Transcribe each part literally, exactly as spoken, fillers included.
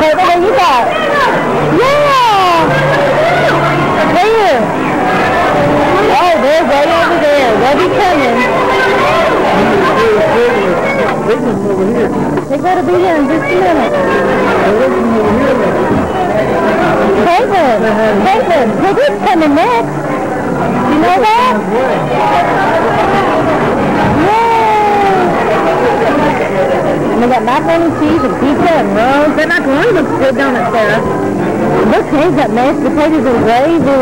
What do you got? Yeah! There! Oh, they're right over there. They'll be coming. They gotta be here in just a minute. Caitlin! Caitlin! Piggy's coming next. You know that? And they got macaroni and cheese and pizza and rolls. That macaroni looks good, don't it, Sarah? Look, he's got mashed potatoes and gravy.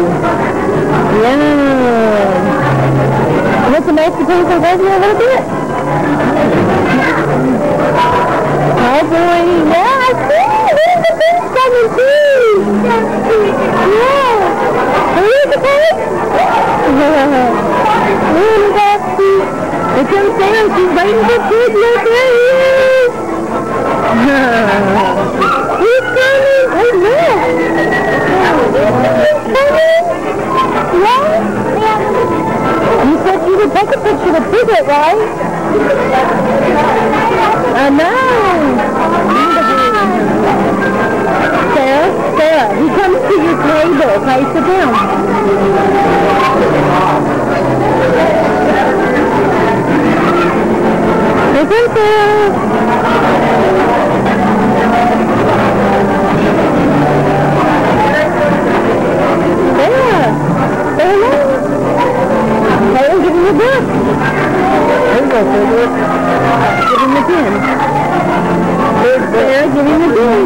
Yeah. Want some mashed potatoes and gravy a little bit? Oh, boy. Yeah, I see. Here's the fish coming, too. Yeah. Here's the fish. Ooh, that's cute. Here comes Sarah. She's waiting for food. Look, there he is. He's coming. Oh, look. He's coming. Yeah? You said you would take a picture to Piglet, right? I know. Sarah, Sarah, he comes to your table. Okay, sit down. Sit down, Sarah. Sarah, Sarah, Sarah, give him your book. There you go, Sarah. Give him the pen. Sarah, give him the pen.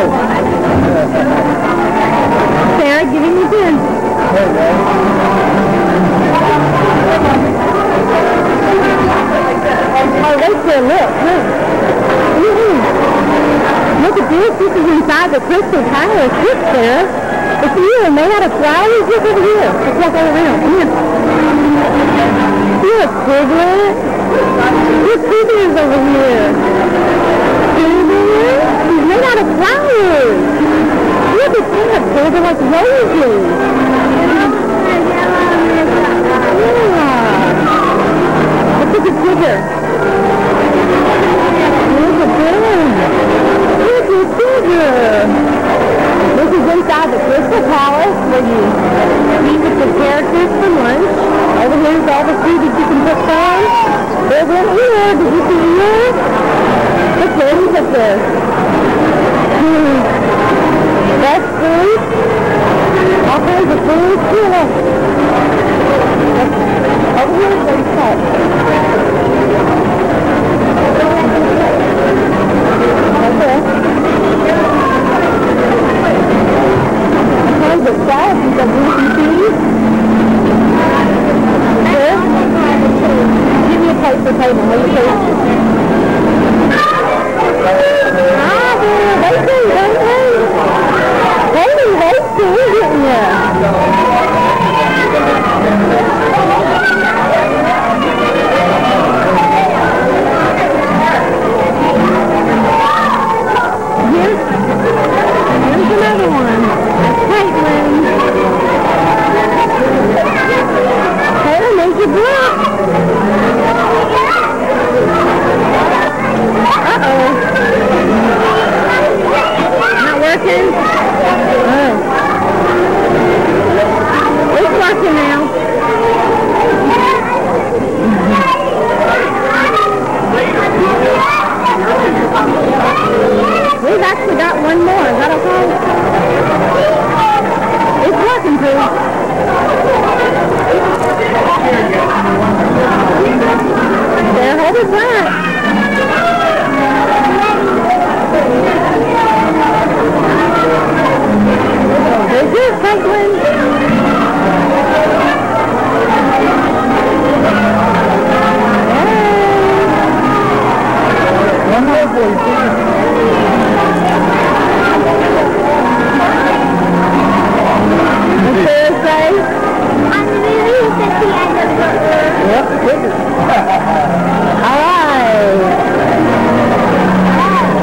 Sarah, give him the pen. Oh, wait there, look, look. Mm-hmm. Look at this. This is inside the Crystal Palace. Look, Sarah. It's here, and they had a flowers. Look over here. Let's walk all around. Come here. Look, Piglet. Look, Piglet is over here. Piglet? He's made out of flowers. Look at that, Piglet. They're like roses. Yeah. Let's look at Piglet. Look at them. Look at Piglet. This is inside the Crystal Palace where you meet with the characters for lunch. Over here is all the food that you can put on. There's one here. Did you see here? Look there. Who's up there? Hmm. That's food. All kinds of food. Here, look. Over here is the cup. Okay. Kinds of sauce and some gluten cheese. Good. Give me a plate for table, will you please? Ah, they do, don't they? They do, they do, didn't you? Here's, here's another one. That's Caitlin. Caitlin, there's your book. Uh-oh. Not working? Oh. It's working now. We've actually got one more. Is that okay? It's working, too. There, hold it back. There's it, Franklin. One more, please. Yep, all right.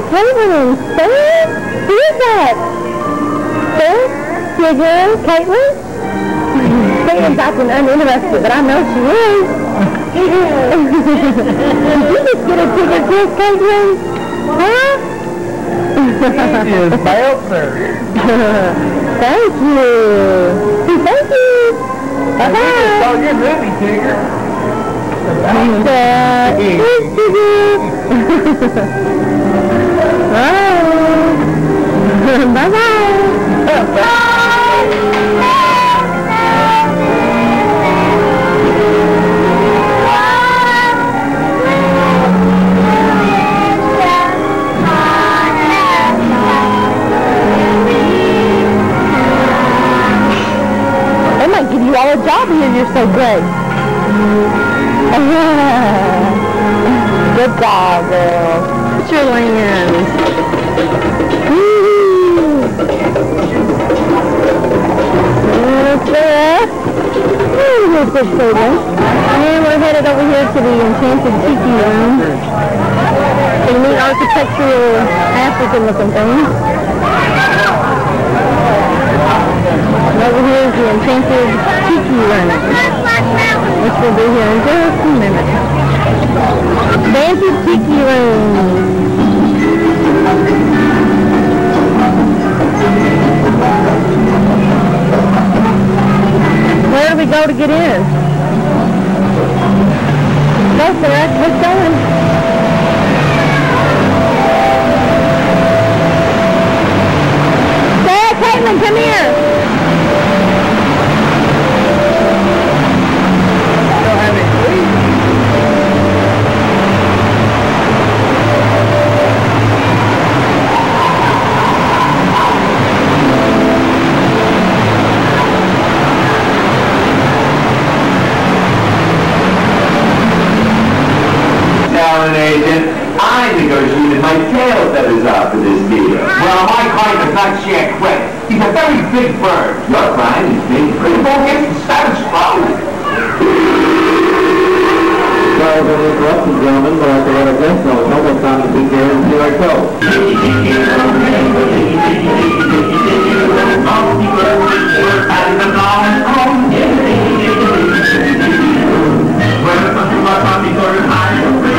Caitlin, Sir? Who is that? Sir? Your girl, Caitlin? Caitlin's acting uninterested, but I know she is. Did you just get a ticket kiss, Caitlin? Huh? She is Belzer. Thank you. Thank you. Bye-bye. I saw your movie, Tigger. Thanks, uh, thanks, Tigger. Bye. Bye-bye. They might give you all a job here. You're so good. Good job, girl. What's your land? Here's the children. And we're headed over here to the Enchanted Tiki Room. Some neat architectural African looking things. And over here is the Enchanted Tiki Room, which will be here in just a minute. Enchanted Tiki Room. Where do we go to get in? Go, Sarah. Keep going. Sarah, Caitlin, come here. Don't have any sleep. Agent, I negotiated my tail feathers out for this deal. Well, my client does not share credit. He's a very big bird. Your client is big. Pretty both gets the status quo. Sorry for the interruption, gentlemen, but I have to let it go, so it's almost time to be there and see our go. And the long home. Well, something about something sort of high.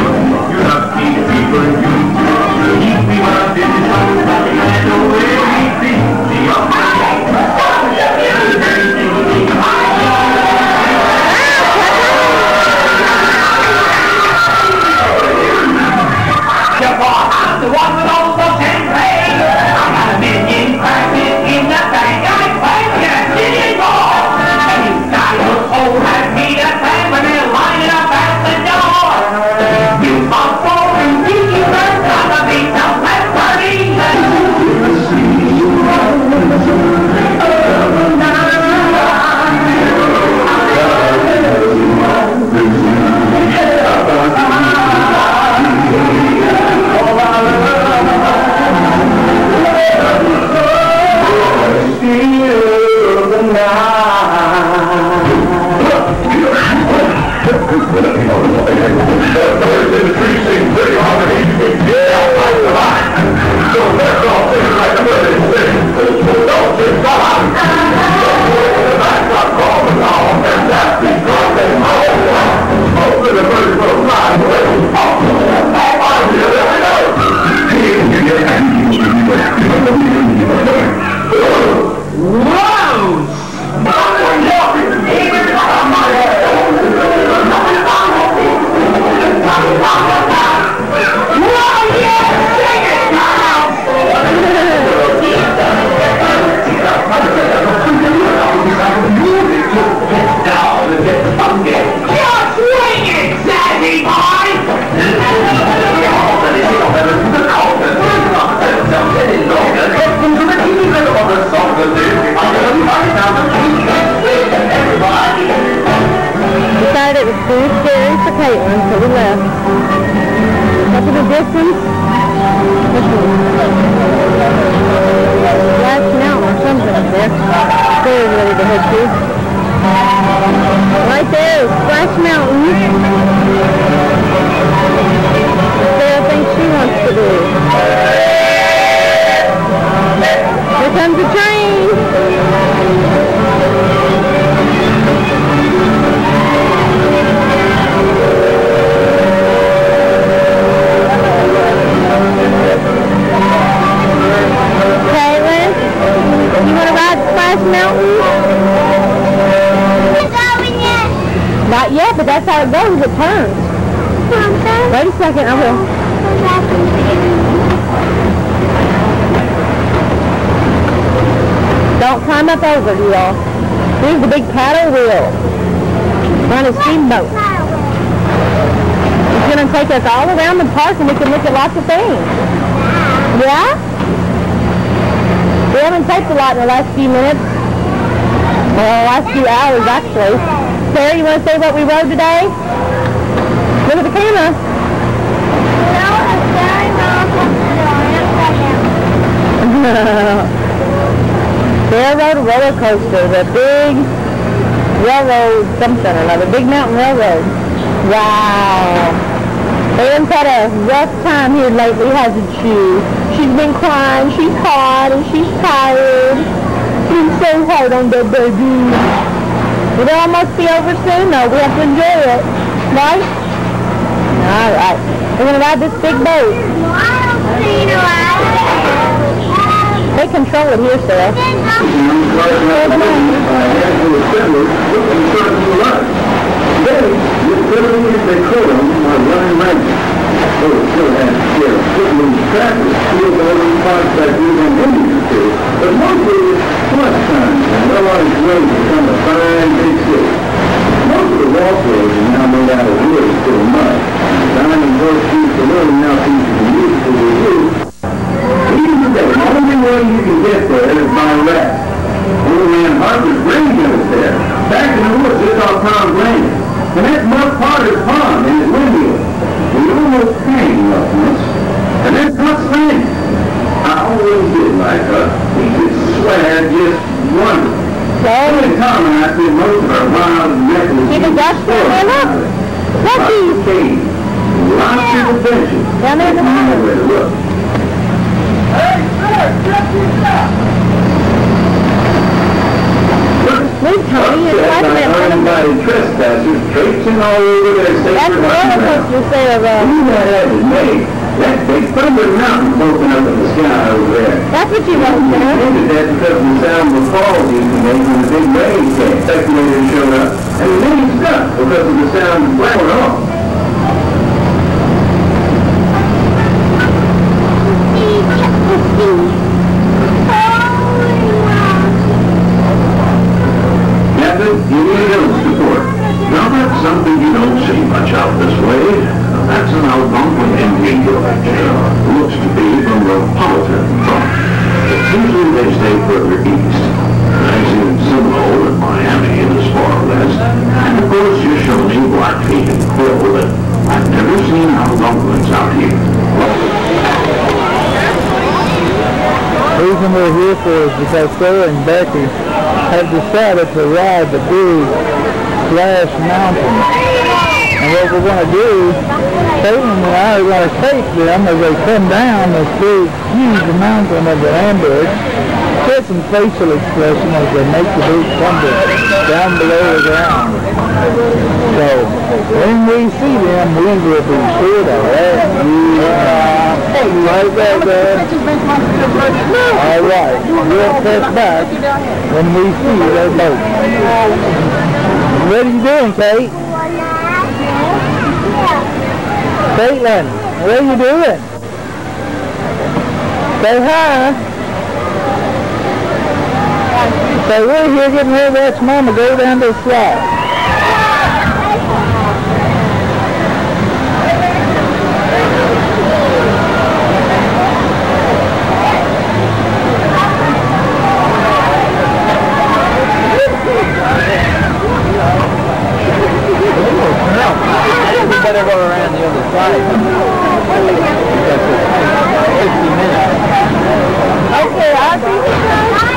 Decided it was too scary for Caitlin, so we left. Up in the distance, Splash Mountain or something up there. They're ready to head to. Right there is Splash Mountain. Sarah thinks she wants to do. Not yet, but that's how it goes. It turns. Wait a second, I will. Don't climb up over, you all. Here's the big paddle wheel. Run a steamboat. It's going to take us all around the park and we can look at lots of things. Yeah? We haven't typed a lot in the last few minutes. Well, the last few hours, actually. Sarah, you want to say what we rode today? Look at the camera. Sarah rode a roller coaster, the big railroad something or another, big mountain railroad. Wow. Erin's had a rough time here lately, hasn't she? She's been crying, she's hot, and she's tired. It's so hard on the baby. Will it almost be over soon? No, we have to enjoy it. Right? Alright. We're going to ride this big boat. They control it here, Sarah. Today, literally as they could them are running races. Though it still has to share a footloose traffic, still the only parts that we don't need to. But mostly it's plus signs and well-armed ways to become a fine big city. Most of the walkways are now made out of wood instead of mud. Design and work streets alone now seem to be used for the youth. Even today, the only way you can get there is by raft. Old man Harper's graveyard is there. Back in the woods, it's all Tom's Landing. And that's Mark Potter's pond in his windmill. We almost came up once. And that's Huck's Landing. I always did like Huck. He could swear just wonderful. Only Tom and I spent most of our wild and reckless See the dust down there, look. Lots of caves. Lots of adventures. Down there in the water. Look. Hey, sir, check this out. Move, Tony. It's like that one of them. Trespassers traipsing all over their sacred That's the roller coaster, Sarah. You know that is made. That big thunder mountain poking up in the sky over there. That's what you wrote, We Sarah. did that because of the sound the falls used to make when the big waves came. Speculators showed up, and the name stuck because of the sound of blowing off. You need a support. Now that's something you don't see much out this way. That's an Algonquin Indian village. Uh, looks to be from the Powhatan front. Usually they stay further east. I've seen Seminole and Miami in the far west. And of course Shoshone, Blackfeet, and Quill, but I've never seen Algonquins out here. The reason we're here for is because Sarah and Becky have decided to ride the big Splash Mountain. And what we're going to do, Caitlin and I are going to take them as they come down this big, huge mountain of the Amberg, get some facial expression as they make the big tumble down below the ground. So, when we see them, we will be sure to let you uh, right back there. Alright, we'll step back when we see their boat. What are you doing, Kate? Caitlin, what are you doing? Say hi. So we're here getting ready to watch Mama go down to the slide. We better go around the other side. fifty minutes. Okay, I'll see you.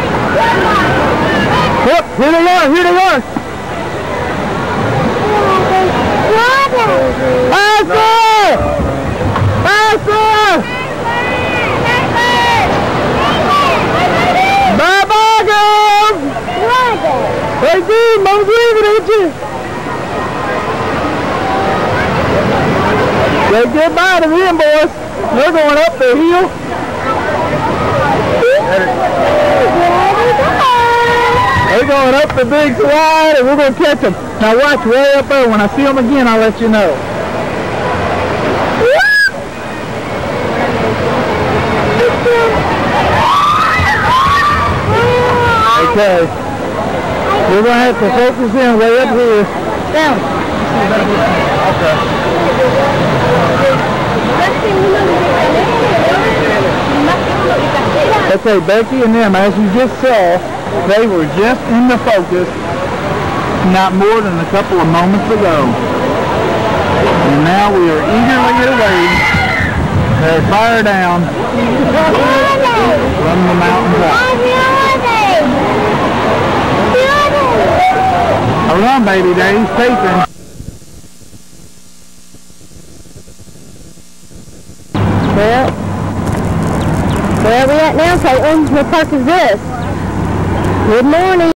Look, here they are, here they are. Arthur! Arthur! Bye-bye, girls! Hey, dude, Mom's leaving, ain't you? Say goodbye to them, boys. They're going up the hill. They're going up the big slide, and we're going to catch them. Now watch way up there. When I see them again, I'll let you know. Okay. We're going to have to focus in way up here. Down. Okay. Okay, Becky and them, as you just saw, they were just in the focus not more than a couple of moments ago. And now we are eagerly awaiting their fire down from the mountains up. Hold on, baby, Daddy's taping. Well, where are we at now, Caitlin? What park is this? Good morning.